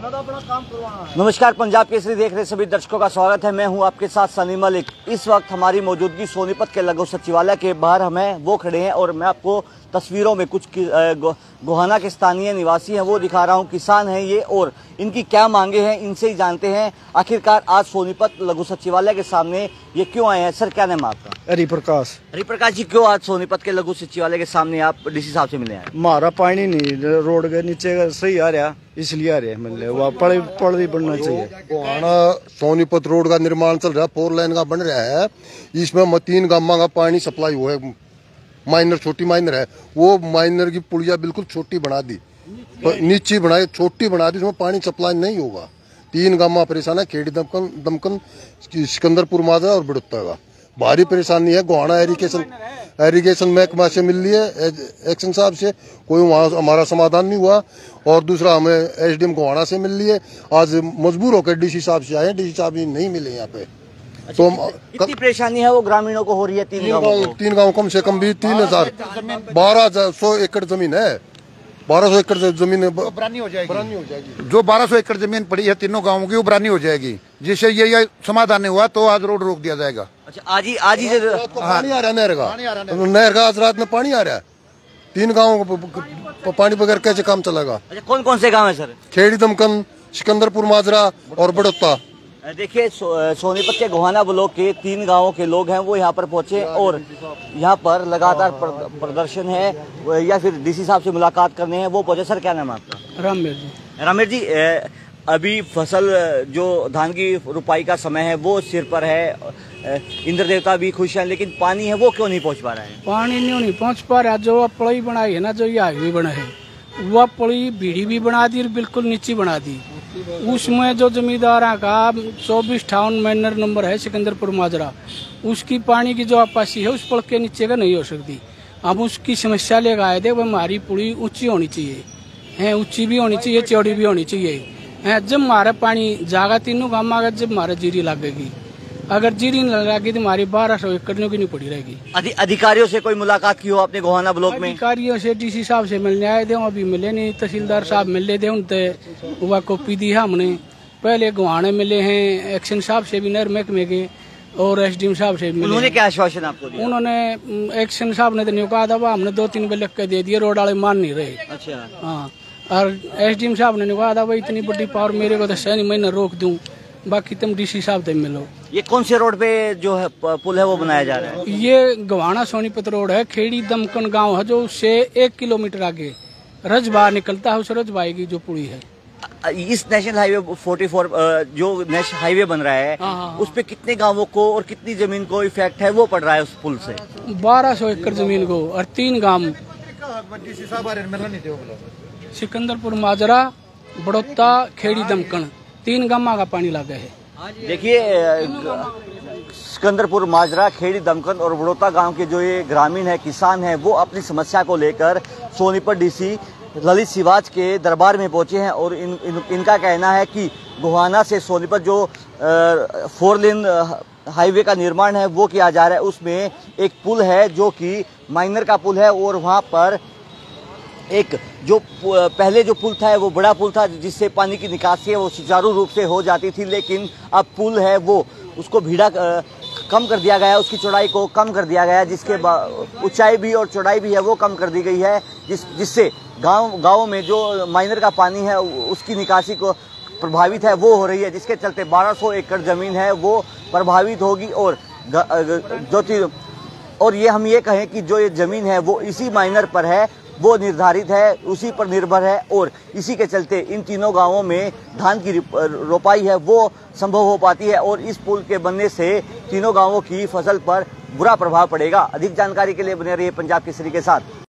नमस्कार, पंजाब केसरी देख रहे सभी दर्शकों का स्वागत है। मैं हूं आपके साथ सनी मलिक। इस वक्त हमारी मौजूदगी सोनीपत के लघु सचिवालय के बाहर हमें वो खड़े हैं और मैं आपको तस्वीरों में कुछ गोहाना के स्थानीय निवासी हैं वो दिखा रहा हूं। किसान हैं ये और इनकी क्या मांगे हैं इनसे ही जानते हैं। आखिरकार आज सोनीपत लघु सचिवालय के सामने ये क्यों आए हैं? सर, क्या नाम आपका? हरिप्रकाश जी, क्यों आज सोनीपत के लघु सचिवालय के सामने आप डीसी साहब से मिले हैं? हमारा पानी नहीं रोड के नीचे सही आ रहा, इसलिए आ रहे मिल रहे पड़ बनना चाहिए। गोहाना सोनीपत रोड का निर्माण चल रहा है, 4 लेन का बन रहा है। इसमें 3 गांव का पानी सप्लाई हुआ है। माइनर, छोटी माइनर है, वो माइनर की पुलिया बिल्कुल छोटी बना दी, नीचे बनाई, छोटी बना दी, उसमें पानी सप्लाई नहीं होगा। 3 गांव परेशान है, खेड़ी दमकन सिकंदरपुर माजरा और बड़ुत्ता का भारी परेशानी है। गोहाना एरीगेशन महकमा से मिल रही है, एक्शन साहब से, कोई वहाँ हमारा समाधान नहीं हुआ। और दूसरा हमें एसडीएम गोहाना से मिल रही है। आज मजबूर होकर डीसी साहब से आए, डीसी साहब नहीं मिले यहाँ पे। तो कितनी परेशानी है वो ग्रामीणों को हो रही है? 3 गाँव कम से कम भी 1200 एकड़ जमीन है। 1200 एकड़ जमीन उबरानी हो जाएगी। जो 1200 एकड़ जमीन पड़ी है तीनों गांवों की उबरानी हो जाएगी, जिससे ये समाधान नहीं हुआ तो आज रोड रोक दिया जाएगा। अच्छा, आज ही पानी आ रहा है नहर का आज रात में पानी आ रहा है। 3 गाँव पानी बगैर कैसे काम चलेगा? अच्छा, कौन कौन से गाँव है सर? खेड़ी दमकन, सिकंदरपुर माजरा और बड़ौता। देखिए, सोनीपत के गोहाना ब्लॉक के 3 गांवों के लोग हैं वो यहाँ पर पहुंचे और यहाँ पर लगातार प्रदर्शन है या फिर डीसी साहब से मुलाकात करने हैं वो पहुंचे। सर, क्या नाम है आपका? रामेर जी, अभी फसल जो धान की रुपाई का समय है वो सिर पर है, इंद्र देवता भी खुश हैं, लेकिन पानी है वो क्यों नहीं पहुँच पा रहा है? पानी नहीं पहुँच पा रहा। जो पड़ी बनाई है ना, जो ये हाईवे बना है, वह पड़ी बीड़ी भी बना दी और बिल्कुल नीची बना दी। उसमें जो जमींदार का 2458 मैनर नंबर है सिकंदरपुर माजरा, उसकी पानी की जो आपासी है उस पड़ के नीचे का नहीं हो सकती। अब उसकी समस्या लेकर आए थे, वह हमारी पुली ऊंची होनी चाहिए है, ऊंची भी होनी चाहिए, चौड़ी भी होनी चाहिए है। जब हमारा पानी जागा तीनों गाँव में, जब हमारा जीरी लगेगी, अगर जीरी न लगाएगी तो हमारी 1200 एकड़ की नहीं पड़ी रहेगी। अधिकारियों से कोई मुलाकात की हो आपने गोहाना ब्लॉक में? अधिकारियों से डीसी साहब से मिलने आए थे, अभी मिले नहीं। तहसीलदार साहब मिले थे, उनसे वह कॉपी दी है हमने। पहले गोहाना मिले हैं, एक्शन साहब से भी, नहर महकमे के और एसडीएम साहब से मिले। उन्होंने क्या आश्वासन आपको दिया? उन्होंने एक्शन साहब ने तो नहीं कहा था, हमने 2-3 बिल लिख के दे दिए, रोड वाले मान नहीं रहे। अच्छा, हाँ। और एसडीएम साहब ने कहा था भाई इतनी बड़ी पावर मेरे को तो सही मैं रोक दूं, बाकी तुम डीसी साहब से मिलो। ये कौन से रोड पे जो है पुल है वो बनाया जा रहा है? ये गोहाना सोनीपत रोड है। खेड़ी दमकन गांव है जो उससे 1 किलोमीटर आगे रजबा निकलता है, उस रजबाई की जो पुली है। इस नेशनल हाईवे 44 जो नेशनल हाईवे बन रहा है, उस पे कितने गांवों को और कितनी जमीन को इफेक्ट है वो पड़ रहा है उस पुल से? 1200 एकड़ जमीन को और 3 गांव, सिकंदरपुर माजरा, बड़ौता, खेड़ी दमकन, 3 गांव का पानी लगा है। देखिए, सिकंदरपुर माजरा, खेड़ी दमकन और बड़ौता गांव के जो ये ग्रामीण है, किसान है, वो अपनी समस्या को लेकर सोनीपत डीसी ललित सिवाच के दरबार में पहुंचे हैं और इनका कहना है कि गोहाना से सोनीपत जो 4 लेन हाईवे का निर्माण है वो किया जा रहा है। उसमें एक पुल है जो कि माइनर का पुल है और वहाँ पर एक जो पहले जो पुल था वो बड़ा पुल था जिससे पानी की निकासी है वो सुचारू रूप से हो जाती थी, लेकिन अब पुल है वो उसको भीड़ा कम कर दिया गया, उसकी चौड़ाई को कम कर दिया गया, जिसके ऊंचाई भी और चौड़ाई भी है वो कम कर दी गई है, जिससे गाँव में जो माइनर का पानी है उसकी निकासी को प्रभावित है वो हो रही है, जिसके चलते 1200 एकड़ जमीन है वो प्रभावित होगी। और ये हम ये कहें कि जो ये जमीन है वो इसी माइनर पर है, वो निर्धारित है, उसी पर निर्भर है और इसी के चलते इन तीनों गांवों में धान की रोपाई है वो संभव हो पाती है और इस पुल के बनने से तीनों गांवों की फसल पर बुरा प्रभाव पड़ेगा। अधिक जानकारी के लिए बने रहिए पंजाब केसरी के साथ।